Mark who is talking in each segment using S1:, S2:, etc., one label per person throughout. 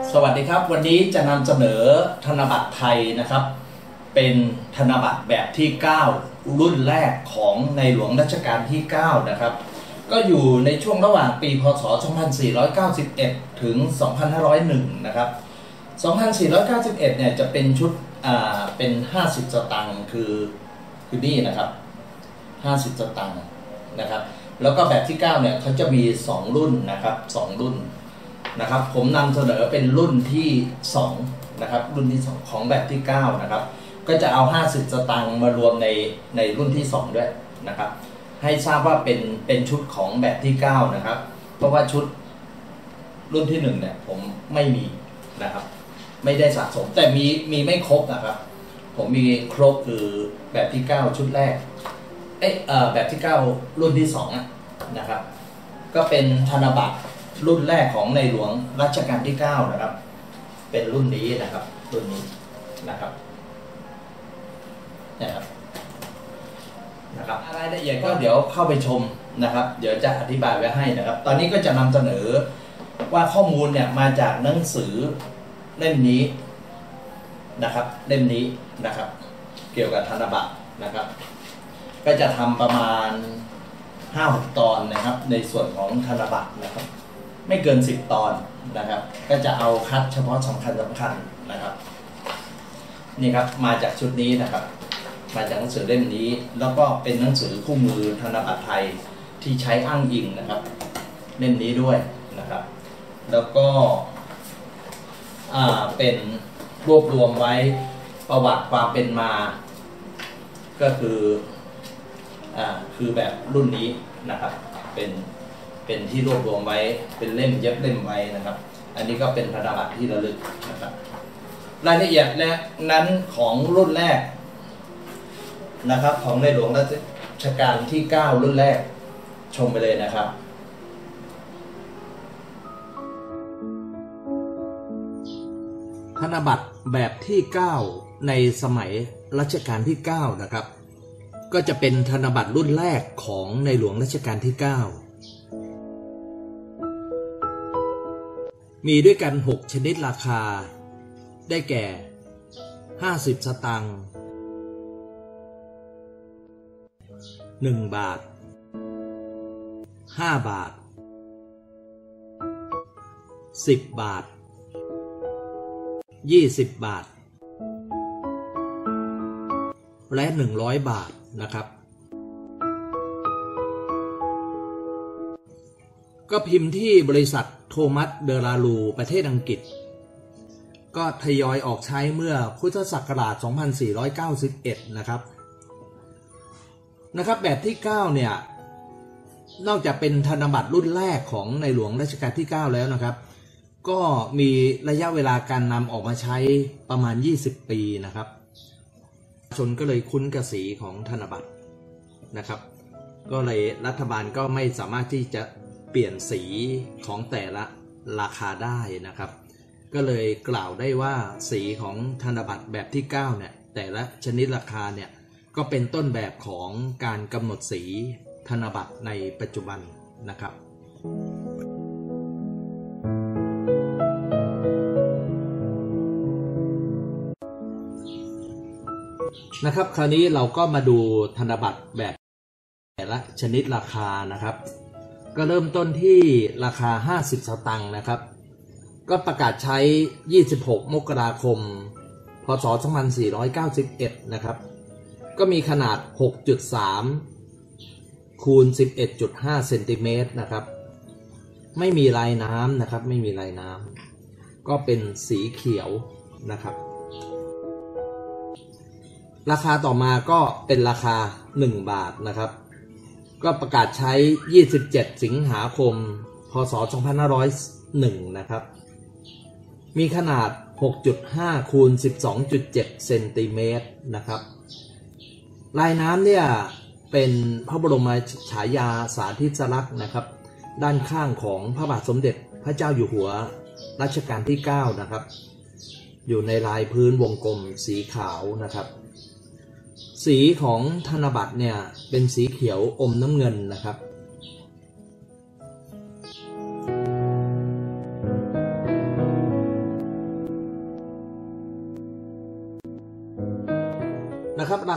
S1: สวัสดีครับวันนี้จะนำเสนอธนบัตรไทยนะครับเป็นธนบัตรแบบที่9รุ่นแรกของในหลวงรัชกาลที่9นะครับก็อยู่ในช่วงระหว่างปีพศ2491ถึง2501นะครับ2491เนี่ยจะเป็นชุดเป็น50สตางค์คือนี่นะครับ50สตางค์นะครับแล้วก็แบบที่9เนี่ยเขาจะมี2รุ่นนะครับ2รุ่นนะครับผมนำเสนอเป็นรุ่นที่2นะครับรุ่นที่2ของแบบที่9นะครับก็จะเอา50สตางค์มารวมในรุ่นที่2ด้วยนะครับให้ทราบว่าเป็นชุดของแบบที่9นะครับเพราะว่าชุดรุ่นที่1เนี่ยผมไม่มีนะครับไม่ได้สะสมแต่มีไม่ครบนะครับผมมีครบคือแบบที่9ชุดแรกแบบที่9รุ่นที่2นะครับก็เป็นธนบัตรรุ่นแรกของในหลวงรัชกาลที่9นะครับเป็นรุ่นนี้นะครับรุ่นนี้นะครับรายละเอียดก็เดี๋ยวเข้าไปชมนะครับเดี๋ยวจะอธิบายไว้ให้นะครับตอนนี้ก็จะนำเสนอว่าข้อมูลเนี่ยมาจากหนังสือเล่มนี้นะครับเล่มนี้นะครับเกี่ยวกับธนบัตรนะครับก็จะทำประมาณ 5-6 ตอนนะครับในส่วนของธนบัตรนะครับไม่เกิน10 ตอนนะครับก็จะเอาคัดเฉพาะสำคัญนะครับนี่ครับมาจากชุดนี้นะครับมาจากหนังสือเล่มนี้แล้วก็เป็นหนังสือคู่มือธนบัตรไทยที่ใช้อ้างอิงนะครับเล่มนี้ด้วยนะครับแล้วก็เป็นรวบรวมไว้ประวัติความเป็นมาก็คือแบบรุ่นนี้นะครับเป็นที่รวบรวมไว้เป็นเล่มเย็บเล่มไว้นะครับอันนี้ก็เป็นธนบัตรที่ระลึกนะครับรายละเอียดและนั้นของรุ่นแรกนะครับของในหลวงรัชกาลที่9รุ่นแรกชมไปเลยนะครับธนบัตรแบบที่9ในสมัยรัชกาลที่9นะครับก็จะเป็นธนบัตรรุ่นแรกของในหลวงรัชกาลที่9มีด้วยกัน6ชนิดราคาได้แก่50สตางค์1 บาท5 บาท10 บาท20 บาทและ100 บาทนะครับก็พิมพ์ที่บริษัทโทมัสเดอราลูประเทศอังกฤษก็ทยอยออกใช้เมื่อพุทธศักราช2491นะครับแบบที่9เนี่ยนอกจากเป็นธนบัตรรุ่นแรกของในหลวงรัชกาลที่9แล้วนะครับก็มีระยะเวลาการนำออกมาใช้ประมาณ20 ปีนะครับชนก็เลยคุ้นกับสีของธนบัตรนะครับก็เลยรัฐบาลก็ไม่สามารถที่จะเปลี่ยนสีของแต่ละราคาได้นะครับก็เลยกล่าวได้ว่าสีของธนบัตรแบบที่9เนี่ยแต่ละชนิดราคาเนี่ยก็เป็นต้นแบบของการกำหนดสีธนบัตรในปัจจุบันนะครับคราวนี้เราก็มาดูธนบัตรแบบแต่ละชนิดราคานะครับก็เริ่มต้นที่ราคา50สตางค์นะครับก็ประกาศใช้26 มกราคม พศ 2491นะครับก็มีขนาด 6.3 คูณ 11.5 เซนติเมตรนะครับไม่มีลายน้ำนะครับไม่มีลายน้ำก็เป็นสีเขียวนะครับราคาต่อมาก็เป็นราคา1 บาทนะครับก็ประกาศใช้27 สิงหาคม พศ 2501นะครับมีขนาด 6.5 คูณ 12.7 เซนติเมตรนะครับลายน้ำเนี่ยเป็นพระบรมฉายาสาธิสลักษณ์นะครับด้านข้างของพระบาทสมเด็จพระเจ้าอยู่หัวรัชกาลที่9นะครับอยู่ในลายพื้นวงกลมสีขาวนะครับสีของธนบัตรเนี่ยเป็นสีเขียวอมน้ำเงินนะครับ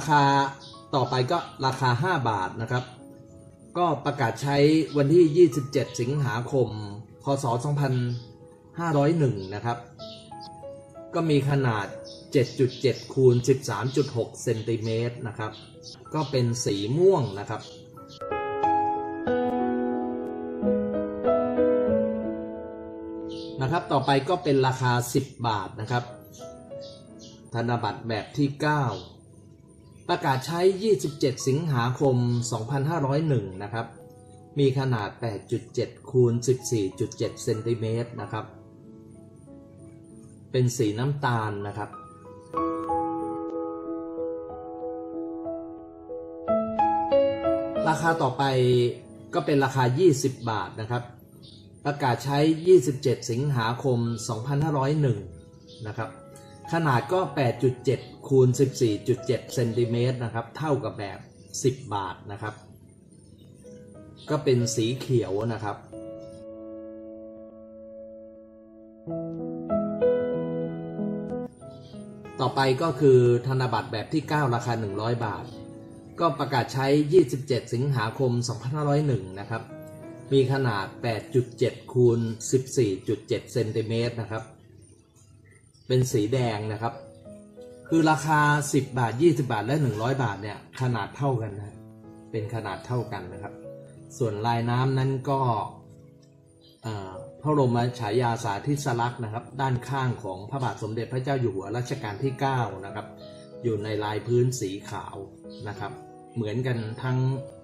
S1: ราคาต่อไปก็ราคา5 บาทนะครับก็ประกาศใช้วันที่27 สิงหาคมพ.ศ. 2501นะครับก็มีขนาด 7.7 คูณ 13.6 เซนติเมตรนะครับก็เป็นสีม่วงนะครับต่อไปก็เป็นราคา10 บาทนะครับธนบัตรแบบที่9ประกาศใช้27 สิงหาคม 2501นะครับมีขนาด 8.7 คูณ 14.7 เซนติเมตรนะครับเป็นสีน้ำตาลนะครับราคาต่อไปก็เป็นราคา20 บาทนะครับประกาศใช้27 สิงหาคม 2501นะครับขนาดก็ 8.7 คูณ 14.7 เซนติเมตรนะครับเท่ากับแบบ10 บาทนะครับก็เป็นสีเขียวนะครับต่อไปก็คือธนบัตรแบบที่9ราคา100 บาทก็ประกาศใช้27 สิงหาคม 2501นะครับมีขนาด 8.7 คูณ 14.7 เซนติเมตรนะครับเป็นสีแดงนะครับคือราคา10 บาท20 บาทและ100 บาทเนี่ยขนาดเท่ากันนะเป็นขนาดเท่ากันนะครับส่วนลายน้ำนั้นก็พระบรมฉายาสาธิสลักษณ์นะครับด้านข้างของพระบาทสมเด็จพระเจ้าอยู่หัวรัชกาลที่9นะครับอยู่ในลายพื้นสีขาวนะครับเหมือนกันทั้ง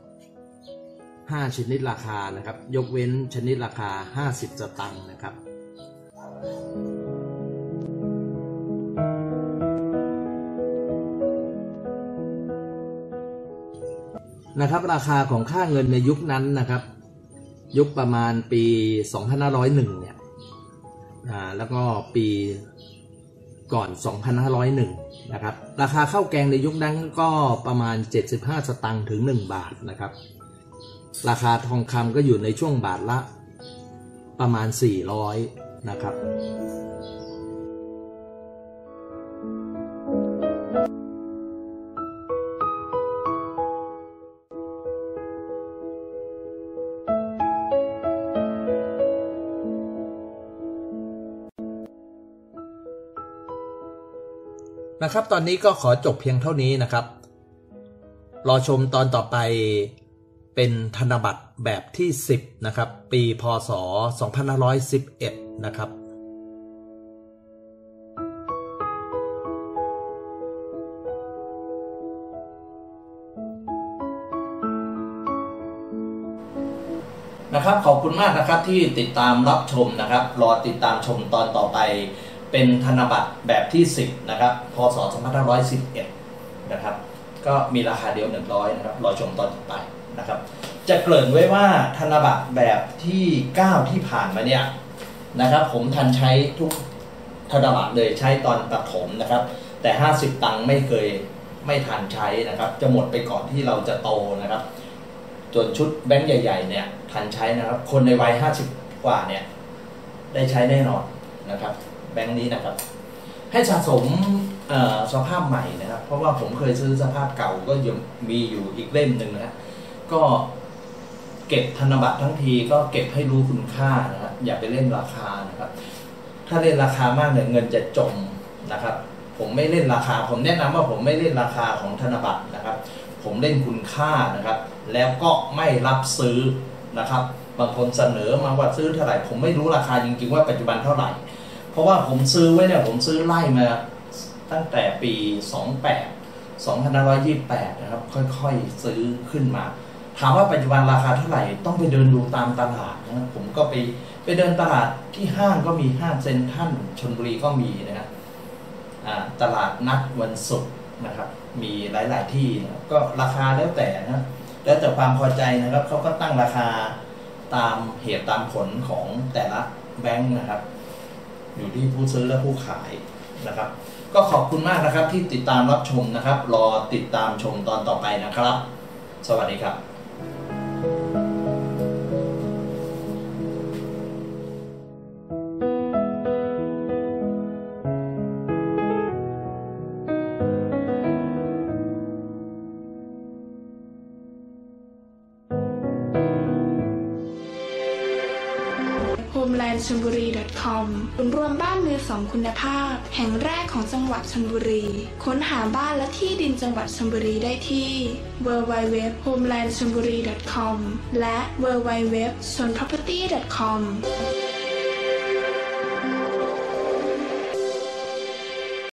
S1: 5 ชนิดราคานะครับยกเว้นชนิดราคา50 สตางค์นะครับราคาของค่าเงินในยุคนั้นนะครับยุคประมาณปี 2501 เนี่ยแล้วก็ปีก่อน 2501 นะครับราคาข้าวแกงในยุคนั้นก็ประมาณ75 สตางค์ถึง1 บาทนะครับราคาทองคำก็อยู่ในช่วงบาทละประมาณ400นะครับตอนนี้ก็ขอจบเพียงเท่านี้นะครับรอชมตอนต่อไปเป็นธนบัตรแบบที่10นะครับปีพ.ศ. 2511นะครับขอบคุณมากนะครับที่ติดตามรับชมนะครับรอติดตามชมตอนต่อไปเป็นธนบัตรแบบที่10นะครับพ.ศ. 2511นะครับก็มีราคาเดียว100นะครับรอชมตอนต่อไปนะครับจะเกริ่นไว้ว่าธนบัตรแบบที่9ที่ผ่านมาเนี่ยนะครับผมทันใช้ทุกธนบัตรเลยใช้ตอนประถมนะครับแต่50 ตังค์ไม่ทันใช้นะครับจะหมดไปก่อนที่เราจะโตนะครับจนชุดแบงค์ใหญ่ๆเนี่ยทันใช้นะครับคนในวัย50 กว่าเนี่ยได้ใช้แน่นอนนะครับแบงค์นี้นะครับให้สะสมสภาพใหม่นะครับเพราะว่าผมเคยซื้อสภาพเก่าก็ยังมีอยู่อีกเล่มหนึ่งนะก็เก็บธนบัตรทั้งทีก็เก็บให้รู้คุณค่านะครับอย่าไปเล่นราคานะครับถ้าเล่นราคามากเนี่ยเงินจะจมนะครับผมไม่เล่นราคาผมแนะนำว่าผมไม่เล่นราคาของธนบัตรนะครับผมเล่นคุณค่านะครับแล้วก็ไม่รับซื้อนะครับบางคนเสนอมาว่าซื้อเท่าไหร่ผมไม่รู้ราคาจริงๆว่าปัจจุบันเท่าไหร่เพราะว่าผมซื้อไว้เนี่ยผมซื้อไล่มาตั้งแต่ปี2528นะครับค่อยๆซื้อขึ้นมาถามว่าปัจจุบันราคาเท่าไหร่ต้องไปเดินดูตามตลาดนะผมก็ไปเดินตลาดที่ห้างก็มีห้างเซ็นทรัลชลบุรีก็มีนะครับตลาดนัดวันศุกร์นะครับมีหลายๆที่นะก็ราคาแล้วแต่นะแล้วแต่ความพอใจนะครับเขาก็ตั้งราคาตามเหตุตามผลของแต่ละแบงค์นะครับอยู่ที่ผู้ซื้อและผู้ขายนะครับก็ขอบคุณมากนะครับที่ติดตามรับชมนะครับรอติดตามชมตอนต่อไปนะครับสวัสดีครับ
S2: www.homelandchonburi.com ศูนย์รวมบ้านมือสองคุณภาพแห่งแรกของจังหวัดชลบุรีค้นหาบ้านและที่ดินจังหวัดชลบุรีได้ที่ www.homelandchonburi.com และ www.chonproperty.com